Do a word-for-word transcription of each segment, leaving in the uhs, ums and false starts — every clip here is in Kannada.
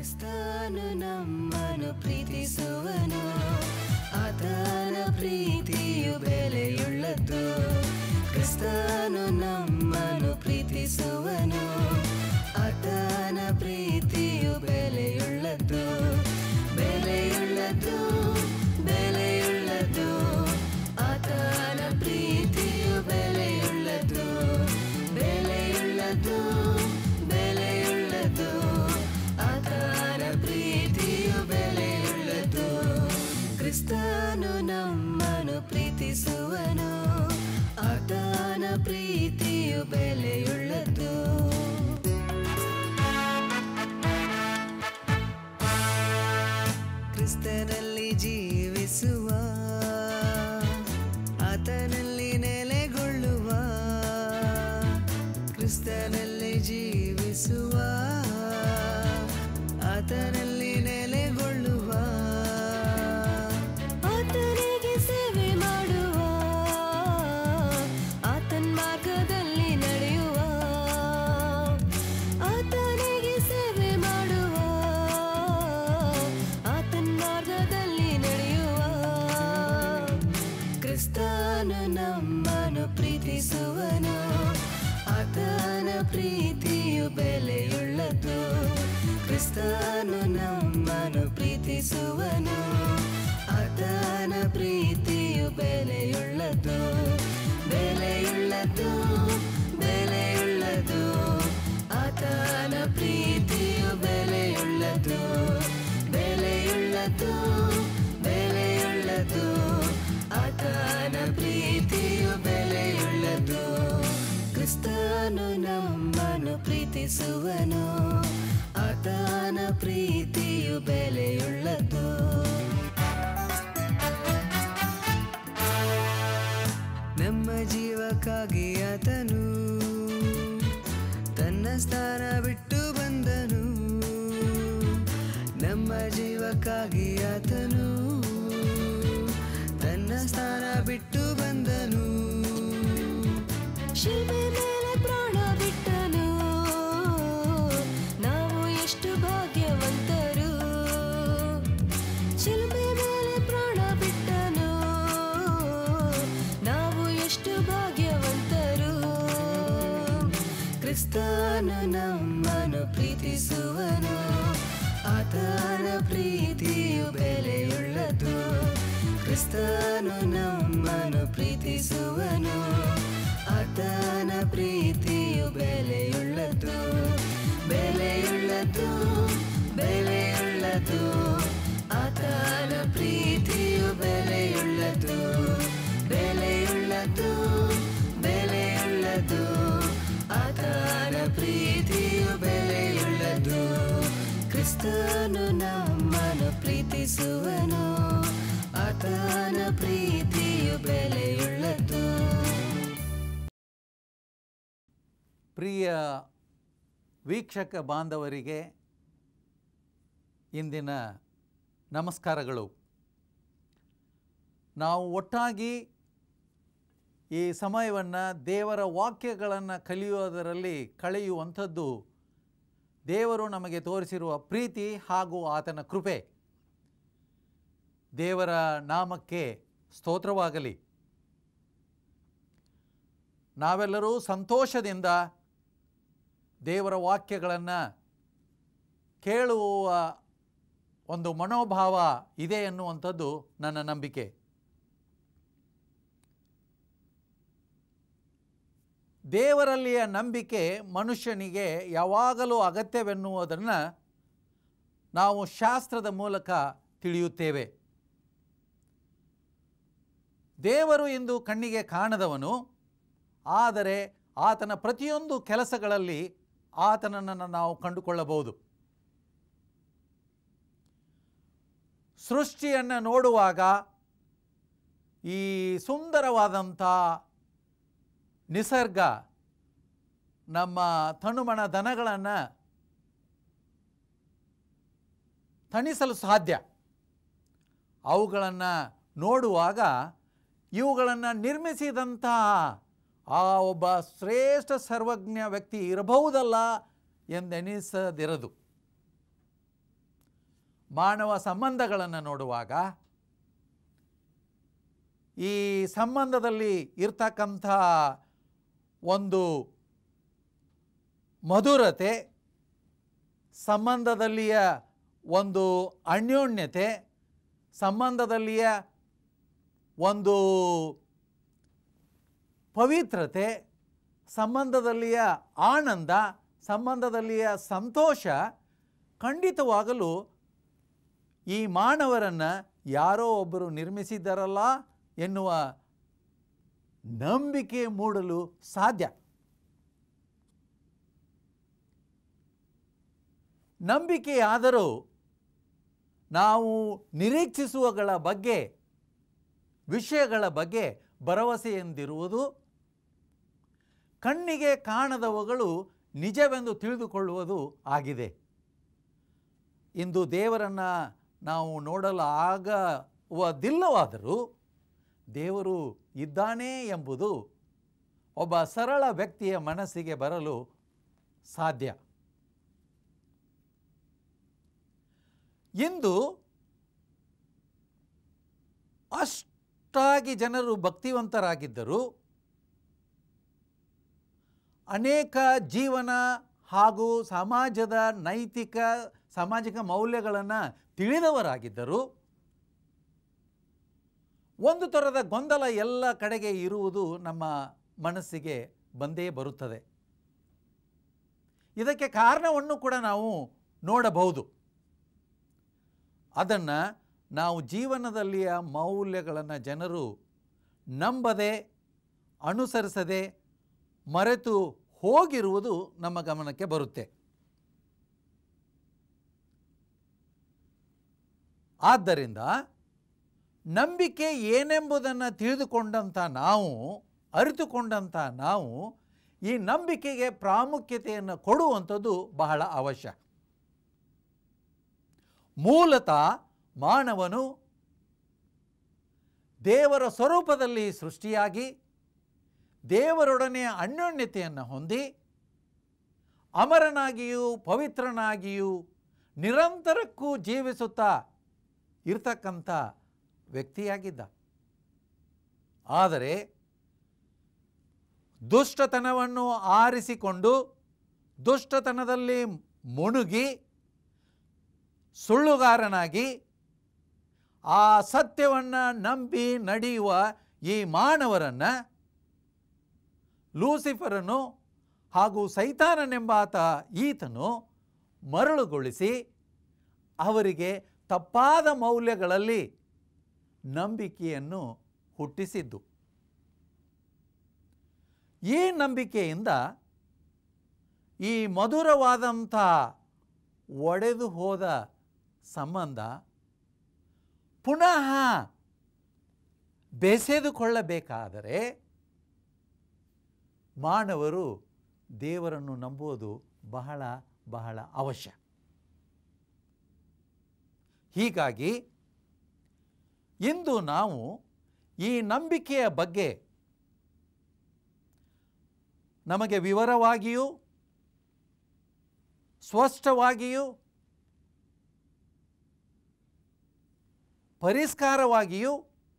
ಕ್ರಿಸ್ತನು ನಮ್ಮನ್ನು ಪ್ರೀತಿಸುವನು, ಆತನ ಪ್ರೀತಿಯು ಬೆಲೆಯುಳ್ಳದ್ದು. ಕ್ರಿಸ್ತನು ನಮ್ಮನ್ನು ಪ್ರೀತಿಸುವನು, ಆತನ ಪ್ರೀತಿಯು ಬೆಲೆಯುಳ್ಳದ್ದು. ಬೆಲೆಯುಳ್ಳದ್ದು ಬೆಲೆಯುಳ್ಳದ್ದು ಆತನ ಪ್ರೀತಿಯು ಬೆಲೆಯುಳ್ಳದ್ದು. ಬೆಲೆಯುಳ್ಳದ್ದು ಬೆಲೆಯುಳ್ಳದ್ದು ಆತನ ಪ್ರೀತಿಯು ಬೆಲೆಯುಳ್ಳದ್ದು. ಕ್ರಿಸ್ತನು ನಮ್ಮನ್ನು ಪ್ರೀತಿಸುವನು, ಆತನ ಪ್ರೀತಿಯು ಬೆಲೆಯುಳ್ಳದ್ದು. ಕ್ರಿಸ್ತನಲ್ಲಿ ಜೀವಿಸುವ, ಆತನಲ್ಲಿ ನೆಲೆಗೊಳ್ಳುವ. ಕ್ರಿಸ್ತನಲ್ಲಿ ಜೀವಿಸುವ, ಆತನಲ್ಲಿ ನೆಲೆಗೊಳ್ಳುವ. ಆತನಿಗೆ ಸೇವೆ ಮಾಡುವ, ಆತನ ಮಾರ್ಗದಲ್ಲಿ ನಡೆಯುವ. ಆತನಿಗೆ ಸೇವೆ ಮಾಡುವ, ಆತನ ಮಾರ್ಗದಲ್ಲಿ ನಡೆಯುವ. ಕ್ರಿಸ್ತನು ನಮ್ಮನ್ನು ಪ್ರೀತಿಸುವನು, ಆತನ ಪ್ರೀತಿಯು ಬೆಲೆಯುಳ್ಳದ್ದು. ಕ್ರಿಸ್ತನು ನಮ್ಮನ್ನು ಪ್ರೀತಿಸುವನು, ಆತನ ಪ್ರೀತಿಯು ಬೆಲೆಯುಳ್ಳದ್ದು. ಬೆಲೆಯುಳ್ಳದ್ದು ಬೆಲೆಯುಳ್ಳದ್ದು ಆತನ ಪ್ರೀತಿಯು ಬೆಲೆಯುಳ್ಳದ್ದು. ಬೆಲೆಯುಳ್ಳದ್ದು ಬೆಲೆಯುಳ್ಳದ್ದು ಆತನ ಪ್ರೀತಿಯು ಬೆಲೆಯುಳ್ಳದ್ದು. ಕ್ರಿಸ್ತನು ನಮ್ಮನ್ನು ಪ್ರೀತಿಸುವನು, ಆತನ ಪ್ರೀತಿಯು ಬೆಲೆಯುಳ್ಳದ್ದು. ನಮ್ಮ ಜೀವಕ್ಕಾಗಿ ಆತನು ತನ್ನ ಸ್ಥಾನ ಬಿಟ್ಟು ಬಂದನು. ನಮ್ಮ ಜೀವಕ್ಕಾಗಿ ಆತನು ತನ್ನ ಸ್ಥಾನ ಬಿಟ್ಟು ಬಂದನು. ಶಿಲ್ಪೆ ಮೇಲೆ ಪ್ರಾಣ ಬಿಟ್ಟನು, ನಾವು ಎಷ್ಟು ಭಾಗ್ಯವಂತರು. ಶಿಲ್ಪೆ ಮೇಲೆ ಪ್ರಾಣ ಬಿಟ್ಟನು, ನಾವು ಎಷ್ಟು ಭಾಗ್ಯವಂತರು. ಕ್ರಿಸ್ತನು ನಮ್ಮನ್ನು ಪ್ರೀತಿಸುವನು, ಆತನ ಪ್ರೀತಿಯು ಬೆಲೆಯುಳ್ಳದ್ದು. ಕ್ರಿಸ್ತನು ನಮ್ಮನ್ನು ಪ್ರೀತಿಸುವನು, ಆತನ ಪ್ರೀತಿಯು ಬೆಲೆಯುಳ್ಳದ್ದು. ಬೆಲೆಯುಳ್ಳದ್ದು ಬೆಲೆಯುಳ್ಳದ್ದು ಆತನ ಪ್ರೀತಿಯು ಬೆಲೆಯುಳ್ಳದ್ದು. ಬೆಲೆಯುಳ್ಳದ್ದು ಬೆಲೆಯುಳ್ಳದ್ದು ಆತನ ಪ್ರೀತಿಯು ಬೆಲೆಯುಳ್ಳದ್ದು. ಕ್ರಿಸ್ತನು ನಮ್ಮನ್ನು ಪ್ರೀತಿಸುವನು, ಆತನ ಪ್ರೀತಿಯು ಬೆಲೆಯುಳ್ಳದ್ದು. ಪ್ರಿಯ ವೀಕ್ಷಕ ಬಾಂಧವರಿಗೆ ಇಂದಿನ ನಮಸ್ಕಾರಗಳು. ನಾವು ಒಟ್ಟಾಗಿ ಈ ಸಮಯವನ್ನು ದೇವರ ವಾಕ್ಯಗಳನ್ನು ಕಲಿಯೋದರಲ್ಲಿ ಕಳೆಯುವಂಥದ್ದು ದೇವರು ನಮಗೆ ತೋರಿಸಿರುವ ಪ್ರೀತಿ ಹಾಗೂ ಆತನ ಕೃಪೆ. ದೇವರ ನಾಮಕ್ಕೆ ಸ್ತೋತ್ರವಾಗಲಿ. ನಾವೆಲ್ಲರೂ ಸಂತೋಷದಿಂದ ದೇವರ ವಾಕ್ಯಗಳನ್ನು ಕೇಳುವ ಒಂದು ಮನೋಭಾವ ಇದೆ ಎನ್ನುವಂಥದ್ದು ನನ್ನ ನಂಬಿಕೆ. ದೇವರಲ್ಲಿಯ ನಂಬಿಕೆ ಮನುಷ್ಯನಿಗೆ ಯಾವಾಗಲೂ ಅಗತ್ಯವೆನ್ನುವುದನ್ನು ನಾವು ಶಾಸ್ತ್ರದ ಮೂಲಕ ತಿಳಿಯುತ್ತೇವೆ. ದೇವರು ಇಂದು ಕಣ್ಣಿಗೆ ಕಾಣದವನು, ಆದರೆ ಆತನ ಪ್ರತಿಯೊಂದು ಕೆಲಸಗಳಲ್ಲಿ ಆತನನ್ನು ನಾವು ಕಂಡುಕೊಳ್ಳಬಹುದು. ಸೃಷ್ಟಿಯನ್ನು ನೋಡುವಾಗ ಈ ಸುಂದರವಾದಂಥ ನಿಸರ್ಗ ನಮ್ಮ ತನುಮಣ ದನಗಳನ್ನು ತಣಿಸಲು ಸಾಧ್ಯ. ಅವುಗಳನ್ನು ನೋಡುವಾಗ ಇವುಗಳನ್ನು ನಿರ್ಮಿಸಿದಂತಹ ಆ ಒಬ್ಬ ಶ್ರೇಷ್ಠ ಸರ್ವಜ್ಞ ವ್ಯಕ್ತಿ ಇರಬಹುದಲ್ಲ ಎಂದೆನಿಸದಿರದು. ಮಾನವ ಸಂಬಂಧಗಳನ್ನು ನೋಡುವಾಗ ಈ ಸಂಬಂಧದಲ್ಲಿ ಇರ್ತಕ್ಕಂಥ ಒಂದು ಮಧುರತೆ, ಸಂಬಂಧದಲ್ಲಿಯ ಒಂದು ಅನ್ಯೋನ್ಯತೆ, ಸಂಬಂಧದಲ್ಲಿಯ ಒಂದು ಪವಿತ್ರತೆ, ಸಂಬಂಧದಲ್ಲಿಯ ಆನಂದ, ಸಂಬಂಧದಲ್ಲಿಯ ಸಂತೋಷ ಖಂಡಿತವಾಗಲು ಈ ಮಾನವರನ್ನು ಯಾರೋ ಒಬ್ಬರು ನಿರ್ಮಿಸಿದ್ದಾರಲ್ಲ ಎನ್ನುವ ನಂಬಿಕೆ ಮೂಡಲು ಸಾಧ್ಯ. ನಂಬಿಕೆಯಾದರೂ ನಾವು ನಿರೀಕ್ಷಿಸುವಗಳ ಬಗ್ಗೆ, ವಿಷಯಗಳ ಬಗ್ಗೆ ಭರವಸೆಯಿಂದಿರುವುದು, ಕಣ್ಣಿಗೆ ಕಾಣದವುಗಳು ನಿಜವೆಂದು ತಿಳಿದುಕೊಳ್ಳುವುದು ಆಗಿದೆ. ಇಂದು ದೇವರನ್ನು ನಾವು ನೋಡಲು ಆಗುವುದಿಲ್ಲವಾದರೂ ದೇವರು ಇದ್ದಾನೆ ಎಂಬುದು ಒಬ್ಬ ಸರಳ ವ್ಯಕ್ತಿಯ ಮನಸ್ಸಿಗೆ ಬರಲು ಸಾಧ್ಯ. ಇಂದು ಅಷ್ಟಾಗಿ ಜನರು ಭಕ್ತಿವಂತರಾಗಿದ್ದರು, ಅನೇಕ ಜೀವನ ಹಾಗೂ ಸಮಾಜದ ನೈತಿಕ ಸಾಮಾಜಿಕ ಮೌಲ್ಯಗಳನ್ನು ತಿಳಿದವರಾಗಿದ್ದರು. ಒಂದು ಥರದ ಗೊಂದಲ ಎಲ್ಲ ಕಡೆಗೆ ಇರುವುದು ನಮ್ಮ ಮನಸ್ಸಿಗೆ ಬಂದೇ ಬರುತ್ತದೆ. ಇದಕ್ಕೆ ಕಾರಣವನ್ನು ಕೂಡ ನಾವು ನೋಡಬಹುದು. ಅದನ್ನು ನಾವು ಜೀವನದಲ್ಲಿಯ ಮೌಲ್ಯಗಳನ್ನು ಜನರು ನಂಬದೆ, ಅನುಸರಿಸದೆ, ಮರೆತು ಹೋಗಿರುವುದು ನಮ್ಮ ಗಮನಕ್ಕೆ ಬರುತ್ತೆ. ಆದ್ದರಿಂದ ನಂಬಿಕೆ ಏನೆಂಬುದನ್ನು ತಿಳಿದುಕೊಂಡಂಥ ನಾವು, ಅರಿತುಕೊಂಡಂಥ ನಾವು ಈ ನಂಬಿಕೆಗೆ ಪ್ರಾಮುಖ್ಯತೆಯನ್ನು ಕೊಡುವಂಥದ್ದು ಬಹಳ ಅವಶ್ಯ. ಮೂಲತಃ ಮಾನವನು ದೇವರ ಸ್ವರೂಪದಲ್ಲಿ ಸೃಷ್ಟಿಯಾಗಿ ದೇವರೊಡನೆ ಅನ್ಯೋನ್ಯತೆಯನ್ನು ಹೊಂದಿ ಅಮರನಾಗಿಯೂ ಪವಿತ್ರನಾಗಿಯೂ ನಿರಂತರಕ್ಕೂ ಜೀವಿಸುತ್ತಾ ಇರ್ತಕ್ಕಂಥ ವ್ಯಕ್ತಿಯಾಗಿದ್ದ. ಆದರೆ ದುಷ್ಟತನವನ್ನು ಆರಿಸಿಕೊಂಡು ದುಷ್ಟತನದಲ್ಲಿ ಮುಣುಗಿ ಸುಳ್ಳುಗಾರನಾಗಿ ಆ ಸತ್ಯವನ್ನು ನಂಬಿ ನಡೆಯುವ ಈ ಮಾನವರನ್ನು ಲೂಸಿಫರನು ಹಾಗೂ ಸೈತಾನನೆಂಬಾತ ಈತನು ಮರಳುಗೊಳಿಸಿ ಅವರಿಗೆ ತಪ್ಪಾದ ಮೌಲ್ಯಗಳಲ್ಲಿ ನಂಬಿಕೆಯನ್ನು ಹುಟ್ಟಿಸಿದ್ದು. ಈ ನಂಬಿಕೆಯಿಂದ ಈ ಮಧುರವಾದಂಥ ಒಡೆದು ಹೋದ ಸಂಬಂಧ ಪುನಃ ಬೆಸೆದುಕೊಳ್ಳಬೇಕಾದರೆ ಮಾನವರು ದೇವರನ್ನು ನಂಬುವುದು ಬಹಳ ಬಹಳ ಅವಶ್ಯ. ಹೀಗಾಗಿ ಇಂದು ನಾವು ಈ ನಂಬಿಕೆಯ ಬಗ್ಗೆ ನಮಗೆ ವಿವರವಾಗಿಯೂ ಸ್ಪಷ್ಟವಾಗಿಯೂ ಪರಿಷ್ಕಾರವಾಗಿಯೂ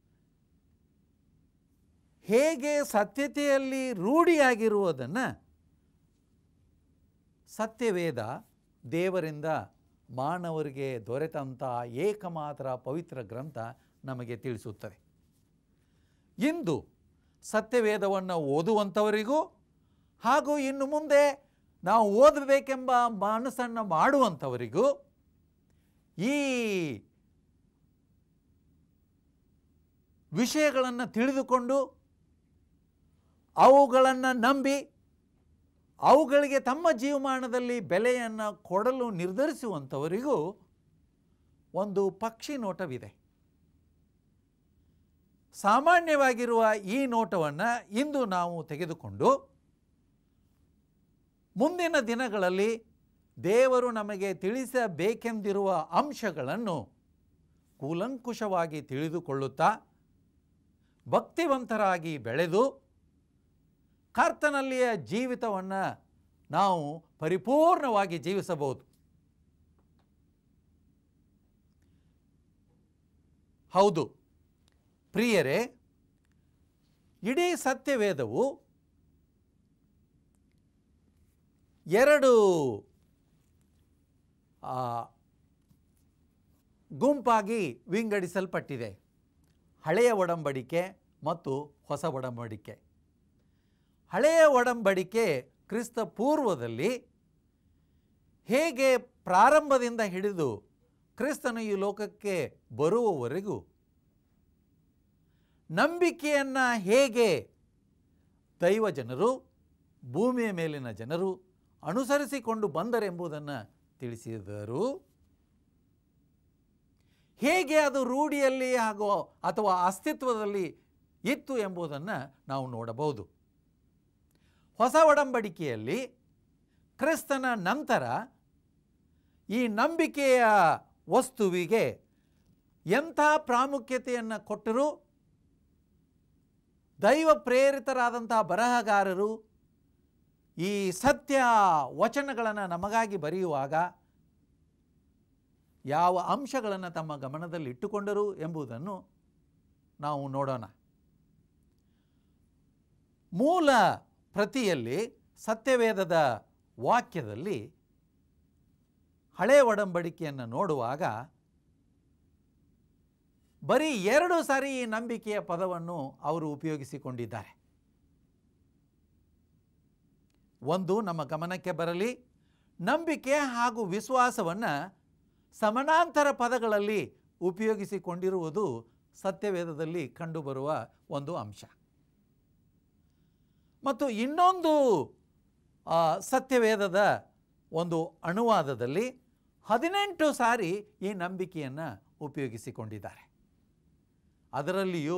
ಹೇಗೆ ಸತ್ಯತೆಯಲ್ಲಿ ರೂಢಿಯಾಗಿರುವುದನ್ನು ಸತ್ಯವೇದ ದೇವರಿಂದ ಮಾನವರಿಗೆ ದೊರೆತಂಥ ಏಕಮಾತ್ರ ಪವಿತ್ರ ಗ್ರಂಥ ನಮಗೆ ತಿಳಿಸುತ್ತದೆ. ಇಂದು ಸತ್ಯವೇದವನ್ನು ಓದುವಂಥವರಿಗೂ ಹಾಗೂ ಇನ್ನು ಮುಂದೆ ನಾವು ಓದಬೇಕೆಂಬ ಮನಸ್ಸನ್ನು ಮಾಡುವಂಥವರಿಗೂ ಈ ವಿಷಯಗಳನ್ನು ತಿಳಿದುಕೊಂಡು ಅವುಗಳನ್ನು ನಂಬಿ ಅವುಗಳಿಗೆ ತಮ್ಮ ಜೀವಮಾನದಲ್ಲಿ ಬೆಲೆಯನ್ನು ಕೊಡಲು ನಿರ್ಧರಿಸುವಂಥವರಿಗೂ ಒಂದು ಪಕ್ಷಿ ನೋಟವಿದೆ. ಸಾಮಾನ್ಯವಾಗಿರುವ ಈ ನೋಟವನ್ನು ಇಂದು ನಾವು ತೆಗೆದುಕೊಂಡು ಮುಂದಿನ ದಿನಗಳಲ್ಲಿ ದೇವರು ನಮಗೆ ತಿಳಿಸಬೇಕೆಂದಿರುವ ಅಂಶಗಳನ್ನು ಕೂಲಂಕುಷವಾಗಿ ತಿಳಿದುಕೊಳ್ಳುತ್ತಾ ಭಕ್ತಿವಂತರಾಗಿ ಬೆಳೆದು ಕರ್ತನಲ್ಲಿಯ ಜೀವಿತವನ್ನು ನಾವು ಪರಿಪೂರ್ಣವಾಗಿ ಜೀವಿಸಬಹುದು. ಹೌದು ಪ್ರಿಯರೇ, ಇಡೀ ಸತ್ಯವೇದವು ಎರಡು ಗುಂಪಾಗಿ ವಿಂಗಡಿಸಲ್ಪಟ್ಟಿದೆ, ಹಳೆಯ ಒಡಂಬಡಿಕೆ ಮತ್ತು ಹೊಸ ಒಡಂಬಡಿಕೆ. ಹಳೆಯ ಒಡಂಬಡಿಕೆ ಕ್ರಿಸ್ತ ಪೂರ್ವದಲ್ಲಿ ಹೇಗೆ ಪ್ರಾರಂಭದಿಂದ ಹಿಡಿದು ಕ್ರಿಸ್ತನು ಈ ಲೋಕಕ್ಕೆ ಬರುವವರೆಗೂ ನಂಬಿಕೆಯನ್ನು ಹೇಗೆ ದೈವ ಜನರು, ಭೂಮಿಯ ಮೇಲಿನ ಜನರು ಅನುಸರಿಸಿಕೊಂಡು ಬಂದರೆಂಬುದನ್ನು ತಿಳಿಸಿದರು. ಹೇಗೆ ಅದು ರೂಢಿಯಲ್ಲಿ ಹಾಗೂ ಅಥವಾ ಅಸ್ತಿತ್ವದಲ್ಲಿ ಇತ್ತು ಎಂಬುದನ್ನು ನಾವು ನೋಡಬಹುದು. ಹೊಸ ಒಡಂಬಡಿಕೆಯಲ್ಲಿ ಕ್ರಿಸ್ತನ ನಂತರ ಈ ನಂಬಿಕೆಯ ವಸ್ತುವಿಗೆ ಎಂಥ ಪ್ರಾಮುಖ್ಯತೆಯನ್ನು ಕೊಟ್ಟರೂ ದೈವ ಪ್ರೇರಿತರಾದಂಥ ಬರಹಗಾರರು ಈ ಸತ್ಯ ವಚನಗಳನ್ನು ನಮಗಾಗಿ ಬರೆಯುವಾಗ ಯಾವ ಅಂಶಗಳನ್ನು ತಮ್ಮ ಗಮನದಲ್ಲಿ ಇಟ್ಟುಕೊಂಡರು ಎಂಬುದನ್ನು ನಾವು ನೋಡೋಣ. ಮೂಲ ಪ್ರತಿಯಲ್ಲಿ ಸತ್ಯವೇದದ ವಾಕ್ಯದಲ್ಲಿ ಹಳೆಯ ಒಡಂಬಡಿಕೆಯನ್ನು ನೋಡುವಾಗ ಬರೀ ಎರಡು ಸಾರಿ ಈ ನಂಬಿಕೆಯ ಪದವನ್ನು ಅವರು ಉಪಯೋಗಿಸಿಕೊಂಡಿದ್ದಾರೆ. ಒಂದು ನಮ್ಮ ಗಮನಕ್ಕೆ ಬರಲಿ, ನಂಬಿಕೆ ಹಾಗೂ ವಿಶ್ವಾಸವನ್ನು ಸಮಾನಾಂತರ ಪದಗಳಲ್ಲಿ ಉಪಯೋಗಿಸಿಕೊಂಡಿರುವುದು ಸತ್ಯವೇದದಲ್ಲಿ ಕಂಡುಬರುವ ಒಂದು ಅಂಶ. ಮತ್ತು ಇನ್ನೊಂದು ಸತ್ಯವೇದದ ಒಂದು ಅನುವಾದದಲ್ಲಿ ಹದಿನೆಂಟು ಸಾರಿ ಈ ನಂಬಿಕೆಯನ್ನು ಉಪಯೋಗಿಸಿಕೊಂಡಿದ್ದಾರೆ. ಅದರಲ್ಲಿಯೂ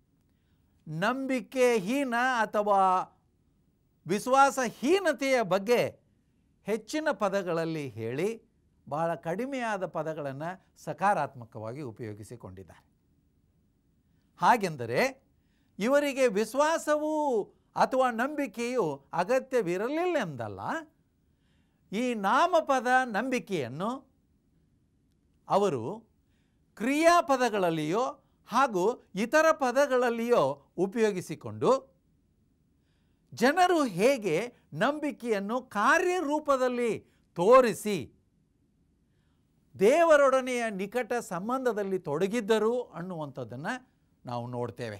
ನಂಬಿಕೆಹೀನ ಅಥವಾ ವಿಶ್ವಾಸಹೀನತೆಯ ಬಗ್ಗೆ ಹೆಚ್ಚಿನ ಪದಗಳಲ್ಲಿ ಹೇಳಿ ಬಹಳ ಕಡಿಮೆಯಾದ ಪದಗಳನ್ನು ಸಕಾರಾತ್ಮಕವಾಗಿ ಉಪಯೋಗಿಸಿಕೊಂಡಿದ್ದಾರೆ. ಹಾಗೆಂದರೆ ಇವರಿಗೆ ವಿಶ್ವಾಸವೂ ಅಥವಾ ನಂಬಿಕೆಯು ಅಗತ್ಯವಿರಲಿಲ್ಲ. ಈ ನಾಮಪದ ನಂಬಿಕೆಯನ್ನು ಅವರು ಕ್ರಿಯಾಪದಗಳಲ್ಲಿಯೋ ಹಾಗೂ ಇತರ ಪದಗಳಲ್ಲಿಯೋ ಉಪಯೋಗಿಸಿಕೊಂಡು ಜನರು ಹೇಗೆ ನಂಬಿಕೆಯನ್ನು ಕಾರ್ಯರೂಪದಲ್ಲಿ ತೋರಿಸಿ ದೇವರೊಡನೆಯ ನಿಕಟ ಸಂಬಂಧದಲ್ಲಿ ತೊಡಗಿದ್ದರು ಅನ್ನುವಂಥದ್ದನ್ನು ನಾವು ನೋಡ್ತೇವೆ.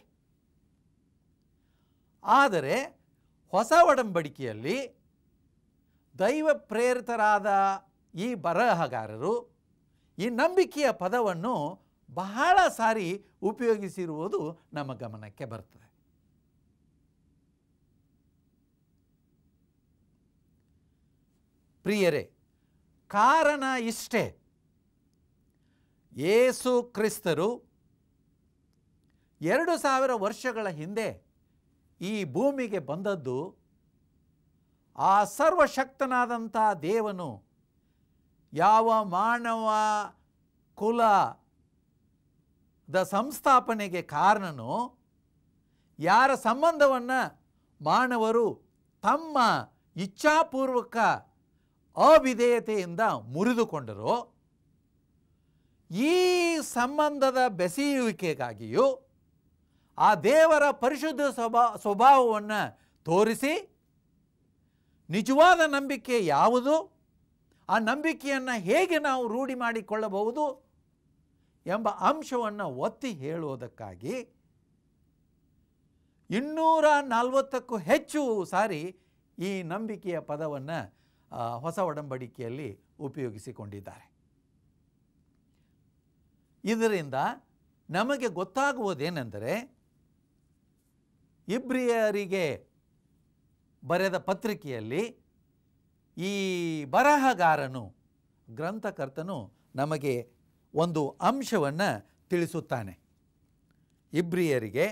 ಆದರೆ ಹೊಸ ಒಡಂಬಡಿಕೆಯಲ್ಲಿ ದೈವ ಪ್ರೇರಿತರಾದ ಈ ಬರಹಗಾರರು ಈ ನಂಬಿಕೆಯ ಪದವನ್ನು ಬಹಳ ಸಾರಿ ಉಪಯೋಗಿಸಿರುವುದು ನಮ್ಮ ಗಮನಕ್ಕೆ ಬರ್ತದೆ. ಪ್ರಿಯರೇ, ಕಾರಣ ಇಷ್ಟೇ, ಯೇಸು ಕ್ರಿಸ್ತರು ಎರಡು ಸಾವಿರ ವರ್ಷಗಳ ಹಿಂದೆ ಈ ಭೂಮಿಗೆ ಬಂದದ್ದು ಆ ಸರ್ವಶಕ್ತನಾದಂಥ ದೇವನು ಯಾವ ಮಾನವ ಕುಲದ ಸಂಸ್ಥಾಪನೆಗೆ ಕಾರಣನೋ, ಯಾರ ಸಂಬಂಧವನ್ನು ಮಾನವರು ತಮ್ಮ ಇಚ್ಛಾಪೂರ್ವಕ ಅವಿಧೇಯತೆಯಿಂದ ಮುರಿದುಕೊಂಡರೋ, ಈ ಸಂಬಂಧದ ಬೆಸೆಯುವಿಕೆಗಾಗಿಯೂ ಆ ದೇವರ ಪರಿಶುದ್ಧ ಸ್ವಭಾ ಸ್ವಭಾವವನ್ನು ತೋರಿಸಿ ನಿಜವಾದ ನಂಬಿಕೆ ಯಾವುದು, ಆ ನಂಬಿಕೆಯನ್ನು ಹೇಗೆ ನಾವು ರೂಢಿ ಮಾಡಿಕೊಳ್ಳಬಹುದು ಎಂಬ ಅಂಶವನ್ನು ಒತ್ತಿ ಹೇಳುವುದಕ್ಕಾಗಿ ಇನ್ನೂರ ನಲವತ್ತಕ್ಕೂ ಹೆಚ್ಚು ಸಾರಿ ಈ ನಂಬಿಕೆಯ ಪದವನ್ನು ಹೊಸ ಒಡಂಬಡಿಕೆಯಲ್ಲಿ ಉಪಯೋಗಿಸಿಕೊಂಡಿದ್ದಾರೆ. ಇದರಿಂದ ನಮಗೆ ಗೊತ್ತಾಗುವುದೇನೆಂದರೆ, ಇಬ್ರಿಯರಿಗೆ ಬರೆದ ಪತ್ರಿಕೆಯಲ್ಲಿ ಈ ಬರಹಗಾರನು, ಗ್ರಂಥಕರ್ತನು ನಮಗೆ ಒಂದು ಅಂಶವನ್ನು ತಿಳಿಸುತ್ತಾನೆ. ಇಬ್ರಿಯರಿಗೆ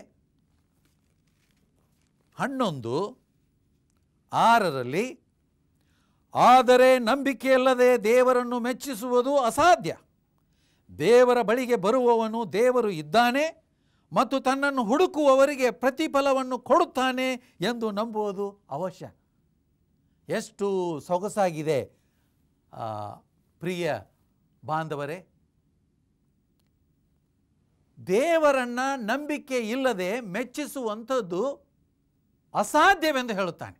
ಹನ್ನೊಂದು ಆರರಲ್ಲಿ, ಆದರೆ ನಂಬಿಕೆಯಿಲ್ಲದೆ ದೇವರನ್ನು ಮೆಚ್ಚಿಸುವುದು ಅಸಾಧ್ಯ. ದೇವರ ಬಳಿಗೆ ಬರುವವನು ದೇವರು ಇದ್ದಾನೆ ಮತ್ತು ತನ್ನನ್ನು ಹುಡುಕುವವರಿಗೆ ಪ್ರತಿಫಲವನ್ನು ಕೊಡುತ್ತಾನೆ ಎಂದು ನಂಬುವುದು ಅವಶ್ಯ. ಎಷ್ಟು ಸೊಗಸಾಗಿದೆ ಪ್ರಿಯ ಬಾಂಧವರೇ. ದೇವರನ್ನು ನಂಬಿಕೆ ಇಲ್ಲದೆ ಮೆಚ್ಚಿಸುವಂಥದ್ದು ಅಸಾಧ್ಯವೆಂದು ಹೇಳುತ್ತಾನೆ.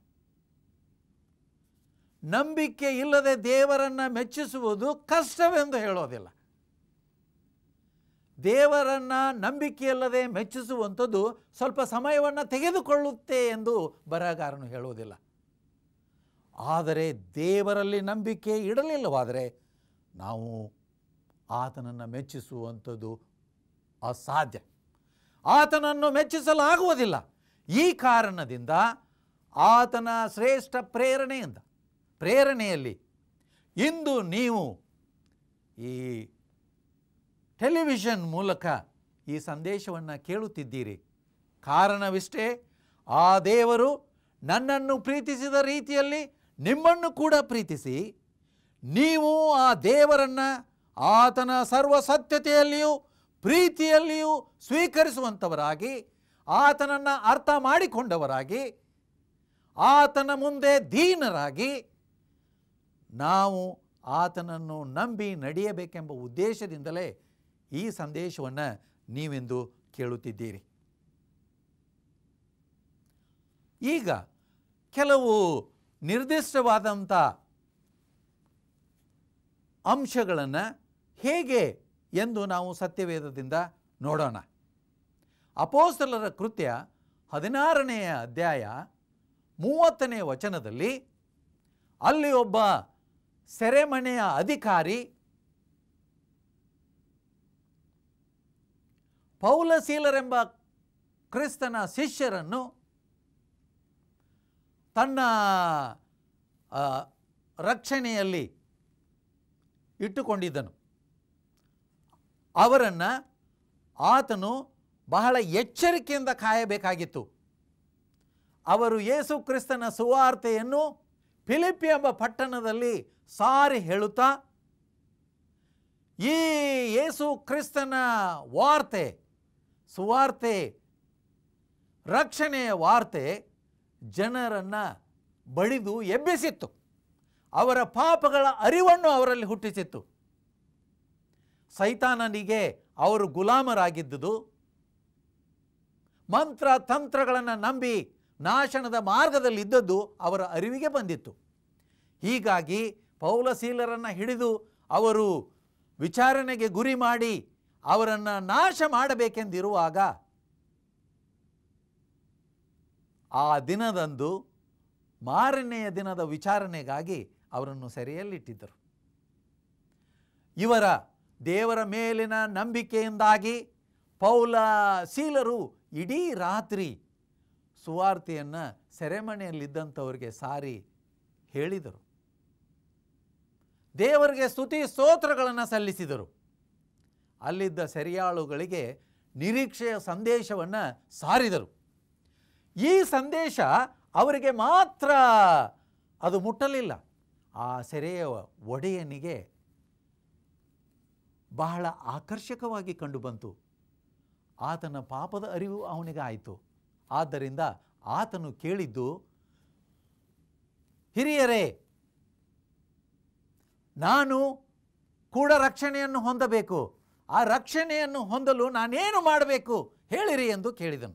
ನಂಬಿಕೆ ಇಲ್ಲದೆ ದೇವರನ್ನು ಮೆಚ್ಚಿಸುವುದು ಕಷ್ಟವೆಂದು ಹೇಳೋದಿಲ್ಲ. ದೇವರನ್ನು ನಂಬಿಕೆಯಿಲ್ಲದೆ ಮೆಚ್ಚಿಸುವಂಥದ್ದು ಸ್ವಲ್ಪ ಸಮಯವನ್ನು ತೆಗೆದುಕೊಳ್ಳುತ್ತೆ ಎಂದು ಬರಹಗಾರನು ಹೇಳುವುದಿಲ್ಲ. ಆದರೆ ದೇವರಲ್ಲಿ ನಂಬಿಕೆ ಇಡಲಿಲ್ಲವಾದರೆ ನಾವು ಆತನನ್ನು ಮೆಚ್ಚಿಸುವಂಥದ್ದು ಅಸಾಧ್ಯ. ಆತನನ್ನು ಮೆಚ್ಚಿಸಲಾಗುವುದಿಲ್ಲ. ಈ ಕಾರಣದಿಂದ ಆತನ ಶ್ರೇಷ್ಠ ಪ್ರೇರಣೆಯಿಂದ ಪ್ರೇರಣೆಯಲ್ಲಿ ಇಂದು ನೀವು ಈ ಟೆಲಿವಿಷನ್ ಮೂಲಕ ಈ ಸಂದೇಶವನ್ನು ಕೇಳುತ್ತಿದ್ದೀರಿ. ಕಾರಣವಿಷ್ಟೇ, ಆ ದೇವರು ನನ್ನನ್ನು ಪ್ರೀತಿಸಿದ ರೀತಿಯಲ್ಲಿ ನಿಮ್ಮನ್ನು ಕೂಡ ಪ್ರೀತಿಸಿ, ನೀವು ಆ ದೇವರನ್ನು ಆತನ ಸರ್ವಸತ್ಯತೆಯಲ್ಲಿಯೂ ಪ್ರೀತಿಯಲ್ಲಿಯೂ ಸ್ವೀಕರಿಸುವಂಥವರಾಗಿ, ಆತನನ್ನು ಅರ್ಥ ಮಾಡಿಕೊಂಡವರಾಗಿ, ಆತನ ಮುಂದೆ ದೀನರಾಗಿ ನಾವು ಆತನನ್ನು ನಂಬಿ ನಡೆಯಬೇಕೆಂಬ ಉದ್ದೇಶದಿಂದಲೇ ಈ ಸಂದೇಶವನ್ನು ನೀವೆಂದು ಕೇಳುತ್ತಿದ್ದೀರಿ. ಈಗ ಕೆಲವು ನಿರ್ದಿಷ್ಟವಾದಂಥ ಅಂಶಗಳನ್ನು ಹೇಗೆ ಎಂದು ನಾವು ಸತ್ಯವೇದದಿಂದ ನೋಡೋಣ. ಅಪೊಸ್ತಲರ ಕೃತ್ಯ ಹದಿನಾರನೆಯ ಅಧ್ಯಾಯ ಮೂವತ್ತನೇ ವಚನದಲ್ಲಿ ಅಲ್ಲಿ ಒಬ್ಬ ಸೆರೆಮನೆಯ ಅಧಿಕಾರಿ ಪೌಲಸೀಲರೆಂಬ ಕ್ರಿಸ್ತನ ಶಿಷ್ಯರನ್ನು ತನ್ನ ರಕ್ಷಣೆಯಲ್ಲಿ ಇಟ್ಟುಕೊಂಡಿದ್ದನು. ಅವರನ್ನು ಆತನು ಬಹಳ ಎಚ್ಚರಿಕೆಯಿಂದ ಕಾಯಬೇಕಾಗಿತ್ತು. ಅವರು ಯೇಸು ಕ್ರಿಸ್ತನ ಸುವಾರ್ತೆಯನ್ನು ಫಿಲಿಪ್ಪಿ ಎಂಬ ಪಟ್ಟಣದಲ್ಲಿ ಸಾರಿ ಹೇಳುತ್ತಾ, ಈ ಯೇಸು ಕ್ರಿಸ್ತನ ವಾರ್ತೆ, ಸುವಾರ್ತೆ, ರಕ್ಷಣೆಯ ವಾರ್ತೆ ಜನರನ್ನು ಬಡಿದು ಎಬ್ಬಿಸಿತ್ತು. ಅವರ ಪಾಪಗಳ ಅರಿವನ್ನು ಅವರಲ್ಲಿ ಹುಟ್ಟಿಸಿತ್ತು. ಸೈತಾನನಿಗೆ ಅವರು ಗುಲಾಮರಾಗಿದ್ದುದು, ಮಂತ್ರ ತಂತ್ರಗಳನ್ನು ನಂಬಿ ನಾಶನದ ಮಾರ್ಗದಲ್ಲಿದ್ದದ್ದು ಅವರ ಅರಿವಿಗೆ ಬಂದಿತ್ತು. ಹೀಗಾಗಿ ಪೌಲಸೀಲರನ್ನು ಹಿಡಿದು ಅವರು ವಿಚಾರಣೆಗೆ ಗುರಿ ಮಾಡಿ ಅವರನ್ನು ನಾಶ ಮಾಡಬೇಕೆಂದಿರುವಾಗ ಆ ದಿನದಂದು ಮಾರನೆಯ ದಿನದ ವಿಚಾರಣೆಗಾಗಿ ಅವರನ್ನು ಸೆರೆಯಲ್ಲಿಟ್ಟಿದ್ದರು. ಇವರ ದೇವರ ಮೇಲಿನ ನಂಬಿಕೆಯಿಂದಾಗಿ ಪೌಲ ಸೀಲರು ಇಡೀ ರಾತ್ರಿ ಸುವಾರ್ತೆಯನ್ನು ಸೆರೆಮನೆಯಲ್ಲಿದ್ದಂಥವರಿಗೆ ಸಾರಿ ಹೇಳಿದರು. ದೇವರಿಗೆ ಸ್ತುತಿ ಸ್ತೋತ್ರಗಳನ್ನು ಸಲ್ಲಿಸಿದರು. ಅಲ್ಲಿದ್ದ ಸೆರೆಯಾಳುಗಳಿಗೆ ನಿರೀಕ್ಷೆಯ ಸಂದೇಶವನ್ನು ಸಾರಿದರು. ಈ ಸಂದೇಶ ಅವರಿಗೆ ಮಾತ್ರ ಅದು ಮುಟ್ಟಲಿಲ್ಲ, ಆ ಸೆರೆಯ ಒಡೆಯನಿಗೆ ಬಹಳ ಆಕರ್ಷಕವಾಗಿ ಕಂಡುಬಂತು. ಆತನ ಪಾಪದ ಅರಿವು ಅವನಿಗೆ ಆಯಿತು. ಆದ್ದರಿಂದ ಆತನು ಕೇಳಿದ್ದು, ಹಿರಿಯರೇ, ನಾನು ಕೂಡ ರಕ್ಷಣೆಯನ್ನು ಹೊಂದಬೇಕು, ಆ ರಕ್ಷಣೆಯನ್ನು ಹೊಂದಲು ನಾನೇನು ಮಾಡಬೇಕು ಹೇಳಿರಿ ಎಂದು ಕೇಳಿದನು.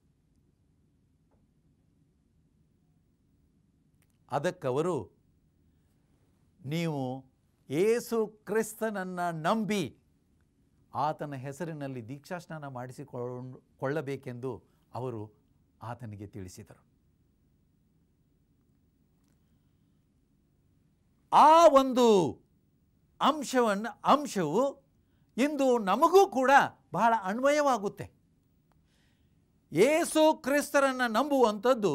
ಅದಕ್ಕವರು, ನೀವು ಯೇಸು ಕ್ರಿಸ್ತನನ್ನು ನಂಬಿ ಆತನ ಹೆಸರಿನಲ್ಲಿ ದೀಕ್ಷಾಸ್ನಾನ ಮಾಡಿಸಿಕೊಂಡು ಕೊಳ್ಳಬೇಕೆಂದು ಅವರು ಆತನಿಗೆ ತಿಳಿಸಿದರು. ಆ ಒಂದು ಅಂಶವನ್ನು ಅಂಶವು ಇಂದು ನಮಗೂ ಕೂಡ ಬಹಳ ಅನ್ವಯವಾಗುತ್ತೆ. ಯೇಸು ಕ್ರಿಸ್ತರನ್ನು ನಂಬುವಂಥದ್ದು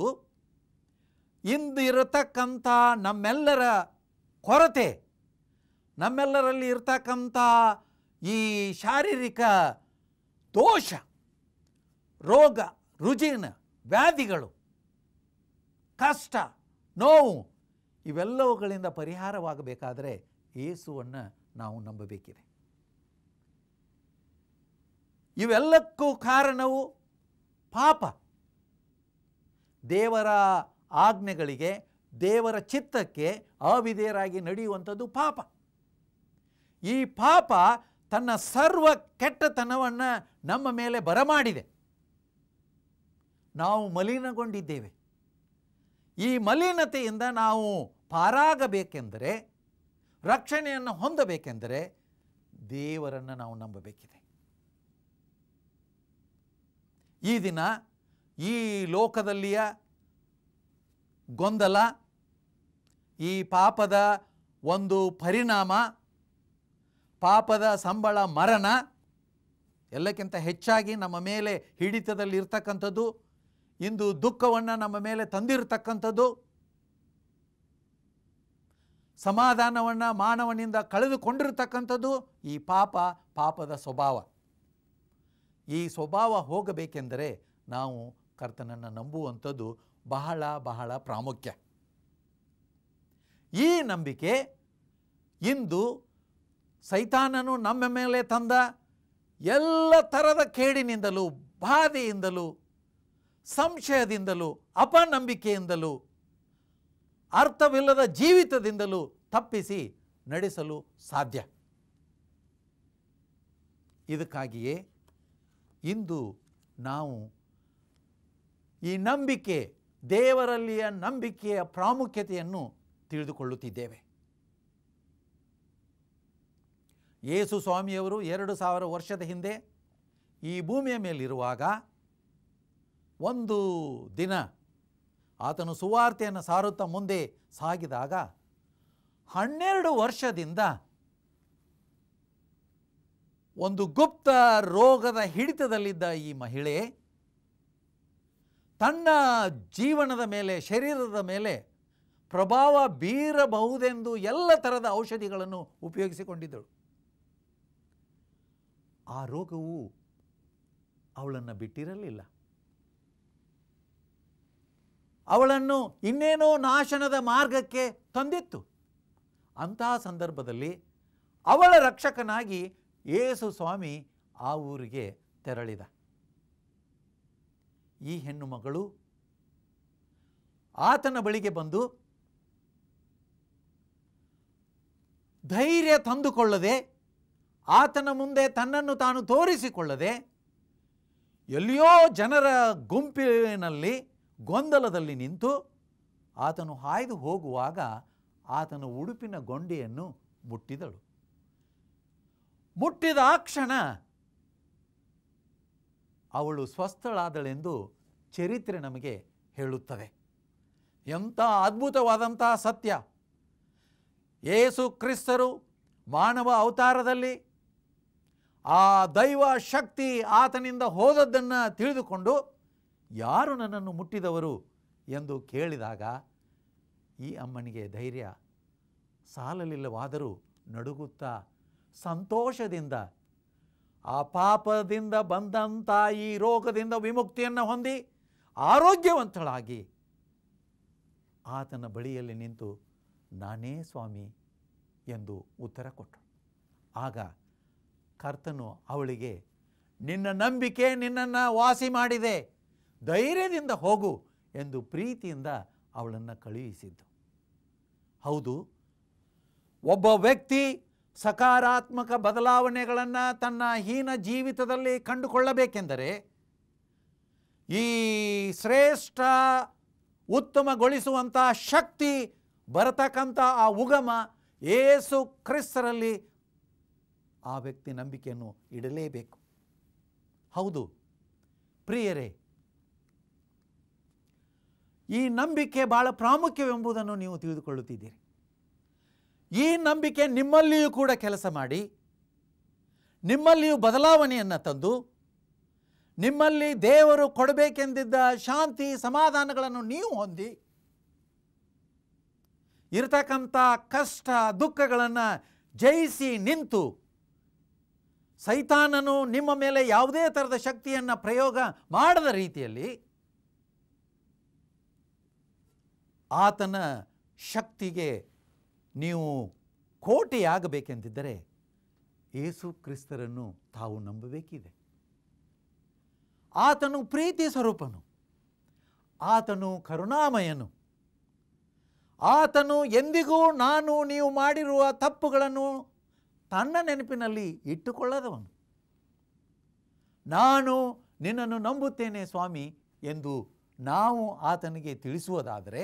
ಇಂದಿರತಕ್ಕಂಥ ನಮ್ಮೆಲ್ಲರ ಕೊರತೆ, ನಮ್ಮೆಲ್ಲರಲ್ಲಿ ಇರತಕ್ಕಂಥ ಈ ಶಾರೀರಿಕ ದೋಷ, ರೋಗ ರುಜಿನ ವ್ಯಾಧಿಗಳು, ಕಷ್ಟ, ನೋವು ಇವೆಲ್ಲವುಗಳಿಂದ ಪರಿಹಾರವಾಗಬೇಕಾದರೆ ಯೇಸುವನ್ನು ನಾವು ನಂಬಬೇಕಿದೆ. ಇವೆಲ್ಲಕ್ಕೂ ಕಾರಣವು ಪಾಪ. ದೇವರ ಆಜ್ಞೆಗಳಿಗೆ, ದೇವರ ಚಿತ್ತಕ್ಕೆ ಅವಿಧೇಯರಾಗಿ ನಡೆಯುವಂಥದ್ದು ಪಾಪ. ಈ ಪಾಪ ತನ್ನ ಸರ್ವ ಕೆಟ್ಟತನವನ್ನು ನಮ್ಮ ಮೇಲೆ ಬರಮಾಡಿದೆ. ನಾವು ಮಲಿನಗೊಂಡಿದ್ದೇವೆ. ಈ ಮಲಿನತೆಯಿಂದ ನಾವು ಪಾರಾಗಬೇಕೆಂದರೆ, ರಕ್ಷಣೆಯನ್ನು ಹೊಂದಬೇಕೆಂದರೆ ದೇವರನ್ನು ನಾವು ನಂಬಬೇಕಿದೆ. ಈ ದಿನ ಈ ಲೋಕದಲ್ಲಿಯ ಗೊಂದಲ, ಈ ಪಾಪದ ಒಂದು ಪರಿಣಾಮ, ಪಾಪದ ಸಂಬಳ ಮರಣ, ಎಲ್ಲಕ್ಕಿಂತ ಹೆಚ್ಚಾಗಿ ನಮ್ಮ ಮೇಲೆ ಹಿಡಿತದಲ್ಲಿರ್ತಕ್ಕಂಥದ್ದು, ಇಂದು ದುಃಖವನ್ನು ನಮ್ಮ ಮೇಲೆ ತಂದಿರತಕ್ಕಂಥದ್ದು, ಸಮಾಧಾನವನ್ನು ಮಾನವನಿಂದ ಕಳೆದುಕೊಂಡಿರತಕ್ಕಂಥದ್ದು ಈ ಪಾಪ, ಪಾಪದ ಸ್ವಭಾವ. ಈ ಸ್ವಭಾವ ಹೋಗಬೇಕೆಂದರೆ ನಾವು ಕರ್ತನನ್ನು ನಂಬುವಂಥದ್ದು ಬಹಳ ಬಹಳ ಪ್ರಾಮುಖ್ಯ. ಈ ನಂಬಿಕೆ ಇಂದು ಸೈತಾನನು ನಮ್ಮ ಮೇಲೆ ತಂದ ಎಲ್ಲ ಥರದ ಕೇಡಿನಿಂದಲೂ, ಬಾಧೆಯಿಂದಲೂ, ಸಂಶಯದಿಂದಲೂ, ಅಪನಂಬಿಕೆಯಿಂದಲೂ, ಅರ್ಥವಿಲ್ಲದ ಜೀವಿತದಿಂದಲೂ ತಪ್ಪಿಸಿ ನಡೆಸಲು ಸಾಧ್ಯ. ಇದಕ್ಕಾಗಿಯೇ ಇಂದು ನಾವು ಈ ನಂಬಿಕೆ, ದೇವರಲ್ಲಿಯ ನಂಬಿಕೆಯ ಪ್ರಾಮುಖ್ಯತೆಯನ್ನು ತಿಳಿದುಕೊಳ್ಳುತ್ತಿದ್ದೇವೆ. ಯೇಸು ಸ್ವಾಮಿಯವರು ಎರಡು ಸಾವಿರ ವರ್ಷದ ಹಿಂದೆ ಈ ಭೂಮಿಯ ಮೇಲಿರುವಾಗ ಒಂದು ದಿನ ಆತನು ಸುವಾರ್ತೆಯನ್ನು ಸಾರುತ್ತಾ ಮುಂದೆ ಸಾಗಿದಾಗ ಹನ್ನೆರಡು ವರ್ಷದಿಂದ ಒಂದು ಗುಪ್ತ ರೋಗದ ಹಿಡಿತದಲ್ಲಿದ್ದ ಈ ಮಹಿಳೆ ತನ್ನ ಜೀವನದ ಮೇಲೆ, ಶರೀರದ ಮೇಲೆ ಪ್ರಭಾವ ಬೀರಬಹುದೆಂದು ಎಲ್ಲ ಥರದ ಔಷಧಿಗಳನ್ನು ಉಪಯೋಗಿಸಿಕೊಂಡಿದ್ದಳು. ಆ ರೋಗವು ಅವಳನ್ನು ಬಿಟ್ಟಿರಲಿಲ್ಲ. ಅವಳನ್ನು ಇನ್ನೇನೋ ನಾಶನದ ಮಾರ್ಗಕ್ಕೆ ತಂದಿತ್ತು. ಅಂತಹ ಸಂದರ್ಭದಲ್ಲಿ ಅವಳ ರಕ್ಷಕನಾಗಿ ಯೇಸು ಸ್ವಾಮಿ ಆ ಊರಿಗೆ ತೆರಳಿದ. ಈ ಹೆಣ್ಣು ಮಗಳು ಆತನ ಬಳಿಗೆ ಬಂದು ಧೈರ್ಯ ತಂದುಕೊಳ್ಳದೆ, ಆತನ ಮುಂದೆ ತನ್ನನ್ನು ತಾನು ತೋರಿಸಿಕೊಳ್ಳದೆ, ಎಲ್ಲಿಯೋ ಜನರ ಗುಂಪಿನಲ್ಲಿ ಗೊಂದಲದಲ್ಲಿ ನಿಂತು ಆತನು ಹಾಯ್ದು ಹೋಗುವಾಗ ಆತನ ಉಡುಪಿನ ಗೊಂಡೆಯನ್ನು ಮುಟ್ಟಿದಳು. ಮುಟ್ಟಿದ ಆ ಕ್ಷಣ ಅವಳು ಸ್ವಸ್ಥಳಾದಳೆಂದು ಚರಿತ್ರೆ ನಮಗೆ ಹೇಳುತ್ತದೆ. ಎಂಥ ಅದ್ಭುತವಾದಂಥ ಸತ್ಯ! ಯೇಸು ಕ್ರಿಸ್ತರು ಮಾನವ ಅವತಾರದಲ್ಲಿ ಆ ದೈವ ಶಕ್ತಿ ಆತನಿಂದ ಹೋದದ್ದನ್ನು ತಿಳಿದುಕೊಂಡು ಯಾರು ನನ್ನನ್ನು ಮುಟ್ಟಿದವರು ಎಂದು ಕೇಳಿದಾಗ ಈ ಅಮ್ಮನಿಗೆ ಧೈರ್ಯ ಸಾಲಲಿಲ್ಲವಾದರೂ ನಡುಗುತ್ತಾ ಸಂತೋಷದಿಂದ ಆ ಪಾಪದಿಂದ ಬಂದಂಥ ಈ ರೋಗದಿಂದ ವಿಮುಕ್ತಿಯನ್ನು ಹೊಂದಿ ಆರೋಗ್ಯವಂತಳಾಗಿ ಆತನ ಬಳಿಯಲ್ಲಿ ನಿಂತು ನಾನೇ ಸ್ವಾಮಿ ಎಂದು ಉತ್ತರ ಕೊಟ್ಟಳು. ಆಗ ಕರ್ತನು ಅವಳಿಗೆ, ನಿನ್ನ ನಂಬಿಕೆ ನಿನ್ನನ್ನು ವಾಸಿ ಮಾಡಿದೆ, ಧೈರ್ಯದಿಂದ ಹೋಗು ಎಂದು ಪ್ರೀತಿಯಿಂದ ಅವಳನ್ನು ಕಳುಹಿಸಿದ್ದು. ಹೌದು, ಒಬ್ಬ ವ್ಯಕ್ತಿ ಸಕಾರಾತ್ಮಕ ಬದಲಾವಣೆಗಳನ್ನು ತನ್ನ ಹೀನ ಜೀವಿತದಲ್ಲಿ ಕಂಡುಕೊಳ್ಳಬೇಕೆಂದರೆ ಈ ಶ್ರೇಷ್ಠ ಉತ್ತಮಗೊಳಿಸುವಂಥ ಶಕ್ತಿ ಬರತಕ್ಕಂಥ ಆ ಉಗಮ ಯೇಸು ಕ್ರಿಸ್ತರಲ್ಲಿ ಆ ವ್ಯಕ್ತಿ ನಂಬಿಕೆಯನ್ನು ಇಡಲೇಬೇಕು. ಹೌದು ಪ್ರಿಯರೇ, ಈ ನಂಬಿಕೆ ಬಹಳ ಪ್ರಾಮುಖ್ಯವೆಂಬುದನ್ನು ನೀವು ತಿಳಿದುಕೊಳ್ಳುತ್ತಿದ್ದೀರಿ. ಈ ನಂಬಿಕೆ ನಿಮ್ಮಲ್ಲಿಯೂ ಕೂಡ ಕೆಲಸ ಮಾಡಿ, ನಿಮ್ಮಲ್ಲಿಯೂ ಬದಲಾವಣೆಯನ್ನು ತಂದು, ನಿಮ್ಮಲ್ಲಿ ದೇವರು ಕೊಡಬೇಕೆಂದಿದ್ದ ಶಾಂತಿ ಸಮಾಧಾನಗಳನ್ನು ನೀವು ಹೊಂದಿ, ಇರತಕ್ಕಂಥ ಕಷ್ಟ ದುಃಖಗಳನ್ನು ಜಯಿಸಿ ನಿಂತು, ಸೈತಾನನು ನಿಮ್ಮ ಮೇಲೆ ಯಾವುದೇ ಥರದ ಶಕ್ತಿಯನ್ನು ಪ್ರಯೋಗ ಮಾಡದ ರೀತಿಯಲ್ಲಿ ಆತನ ಶಕ್ತಿಗೆ ನೀವು ಕೋಟೆಯಾಗಬೇಕೆಂದಿದ್ದರೆ ಯೇಸು ಕ್ರಿಸ್ತರನ್ನು ತಾವು ನಂಬಬೇಕಿದೆ. ಆತನು ಪ್ರೀತಿ ಸ್ವರೂಪನು, ಆತನು ಕರುಣಾಮಯನು, ಆತನು ಎಂದಿಗೂ ನಾನು ನೀವು ಮಾಡಿರುವ ತಪ್ಪುಗಳನ್ನು ತನ್ನ ನೆನಪಿನಲ್ಲಿ ಇಟ್ಟುಕೊಳ್ಳದವನು. ನಾನು ನಿನ್ನನ್ನು ನಂಬುತ್ತೇನೆ ಸ್ವಾಮಿ ಎಂದು ನಾವು ಆತನಿಗೆ ತಿಳಿಸುವುದಾದರೆ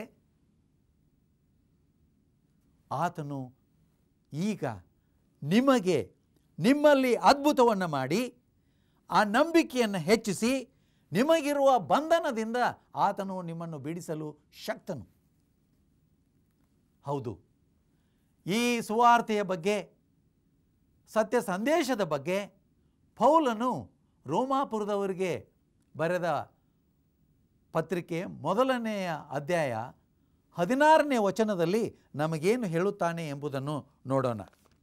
ಆತನು ಈಗ ನಿಮಗೆ ನಿಮ್ಮಲ್ಲಿ ಅದ್ಭುತವನ್ನು ಮಾಡಿ ಆ ನಂಬಿಕೆಯನ್ನು ಹೆಚ್ಚಿಸಿ ನಿಮಗಿರುವ ಬಂಧನದಿಂದ ಆತನು ನಿಮ್ಮನ್ನು ಬಿಡಿಸಲು ಶಕ್ತನು. ಹೌದು, ಈ ಸುವಾರ್ತೆಯ ಬಗ್ಗೆ, ಸತ್ಯ ಸಂದೇಶದ ಬಗ್ಗೆ ಪೌಲನು ರೋಮಾಪುರದವರಿಗೆ ಬರೆದ ಪತ್ರಿಕೆ ಮೊದಲನೆಯ ಅಧ್ಯಾಯ ಹದಿನಾರನೇ ವಚನದಲ್ಲಿ ನಮಗೇನು ಹೇಳುತ್ತಾನೆ ಎಂಬುದನ್ನು ನೋಡೋಣ.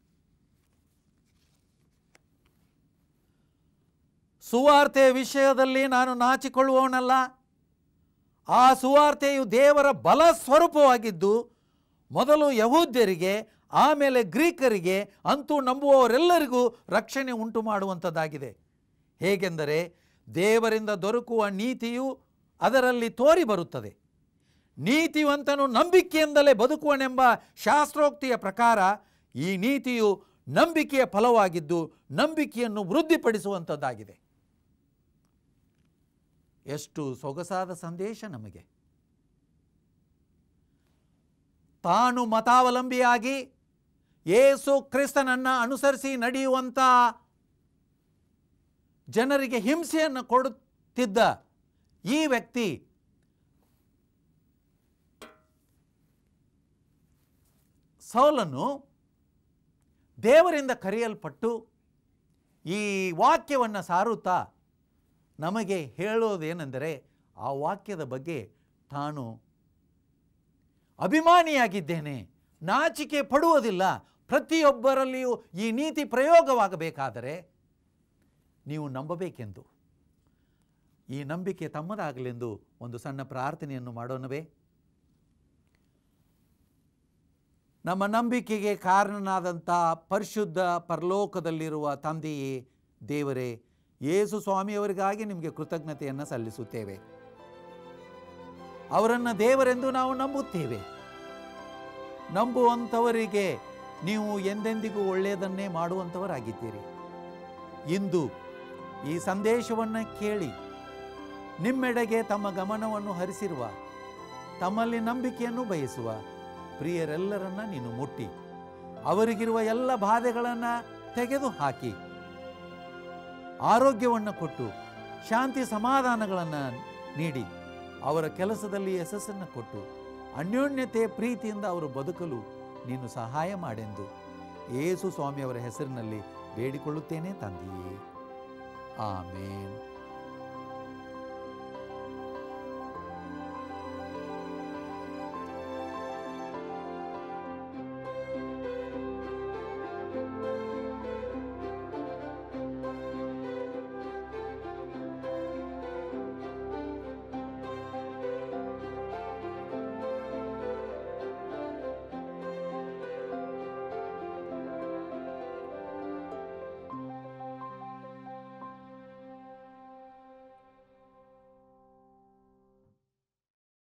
ಸುವಾರ್ತೆಯ ವಿಷಯದಲ್ಲಿ ನಾನು ನಾಚಿಕೊಳ್ಳುವವನಲ್ಲ. ಆ ಸುವಾರ್ತೆಯು ದೇವರ ಬಲ ಸ್ವರೂಪವಾಗಿದ್ದು ಮೊದಲು ಯಹೂದ್ಯರಿಗೆ ಆಮೇಲೆ ಗ್ರೀಕರಿಗೆ ಅಂತೂ ನಂಬುವವರೆಲ್ಲರಿಗೂ ರಕ್ಷಣೆ ಉಂಟು ಮಾಡುವಂಥದ್ದಾಗಿದೆ. ಹೇಗೆಂದರೆ ದೇವರಿಂದ ದೊರಕುವ ನೀತಿಯು ಅದರಲ್ಲಿ ತೋರಿ ಬರುತ್ತದೆ. ನೀತಿವಂತನು ನಂಬಿಕೆಯಿಂದಲೇ ಬದುಕುವನೆಂಬ ಶಾಸ್ತ್ರೋಕ್ತಿಯ ಪ್ರಕಾರ ಈ ನೀತಿಯು ನಂಬಿಕೆಯ ಫಲವಾಗಿದ್ದು ನಂಬಿಕೆಯನ್ನು ವೃದ್ಧಿಪಡಿಸುವಂಥದ್ದಾಗಿದೆ. ಎಷ್ಟು ಸೊಗಸಾದ ಸಂದೇಶ ನಮಗೆ. ತಾನು ಮತಾವಲಂಬಿಯಾಗಿ ಯೇಸು ಕ್ರಿಸ್ತನನ್ನು ಅನುಸರಿಸಿ ನಡೆಯುವಂಥ ಜನರಿಗೆ ಹಿಂಸೆಯನ್ನು ಕೊಡುತ್ತಿದ್ದ ಈ ವ್ಯಕ್ತಿ ಸೌಲನು ದೇವರಿಂದ ಕರೆಯಲ್ಪಟ್ಟು ಈ ವಾಕ್ಯವನ್ನು ಸಾರುತ್ತಾ ನಮಗೆ ಹೇಳೋದೇನೆಂದರೆ ಆ ವಾಕ್ಯದ ಬಗ್ಗೆ ತಾನು ಅಭಿಮಾನಿಯಾಗಿದ್ದೇನೆ, ನಾಚಿಕೆ ಪಡುವುದಿಲ್ಲ. ಪ್ರತಿಯೊಬ್ಬರಲ್ಲಿಯೂ ಈ ನೀತಿ ಪ್ರಯೋಗವಾಗಬೇಕಾದರೆ ನೀವು ನಂಬಬೇಕೆಂದು, ಈ ನಂಬಿಕೆ ತಮ್ಮದಾಗಲೆಂದು ಒಂದು ಸಣ್ಣ ಪ್ರಾರ್ಥನೆಯನ್ನು ಮಾಡೋಣವೇ? ನಮ್ಮ ನಂಬಿಕೆಗೆ ಕಾರಣನಾದಂಥ ಪರಿಶುದ್ಧ ಪರಲೋಕದಲ್ಲಿರುವ ತಂದೆಯೇ ದೇವರೇ, ಯೇಸು ಸ್ವಾಮಿಯವರಿಗಾಗಿ ನಿಮಗೆ ಕೃತಜ್ಞತೆಯನ್ನು ಸಲ್ಲಿಸುತ್ತೇವೆ. ಅವರನ್ನು ದೇವರೆಂದು ನಾವು ನಂಬುತ್ತೇವೆ. ನಂಬುವಂಥವರಿಗೆ ನೀವು ಎಂದೆಂದಿಗೂ ಒಳ್ಳೆಯದನ್ನೇ ಮಾಡುವಂಥವರಾಗಿದ್ದೀರಿ. ಇಂದು ಈ ಸಂದೇಶವನ್ನು ಕೇಳಿ ನಿಮ್ಮೆಡೆಗೆ ತಮ್ಮ ಗಮನವನ್ನು ಹರಿಸಿರುವ, ತಮ್ಮಲ್ಲಿ ನಂಬಿಕೆಯನ್ನು ಬಯಸುವ ಪ್ರಿಯರೆಲ್ಲರನ್ನ ನೀನು ಮುಟ್ಟಿ ಅವರಿಗಿರುವ ಎಲ್ಲ ಬಾಧೆಗಳನ್ನು ತೆಗೆದು ಹಾಕಿ ಆರೋಗ್ಯವನ್ನು ಕೊಟ್ಟು ಶಾಂತಿ ಸಮಾಧಾನಗಳನ್ನು ನೀಡಿ ಅವರ ಕೆಲಸದಲ್ಲಿ ಯಶಸ್ಸನ್ನು ಕೊಟ್ಟು ಅನ್ಯೋನ್ಯತೆ ಪ್ರೀತಿಯಿಂದ ಅವರು ಬದುಕಲು ನೀನು ಸಹಾಯ ಮಾಡೆಂದು ಯೇಸು ಸ್ವಾಮಿಯವರ ಹೆಸರಿನಲ್ಲಿ ಬೇಡಿಕೊಳ್ಳುತ್ತೇನೆ ತಂದೆಯೇ, ಆಮೇನ್.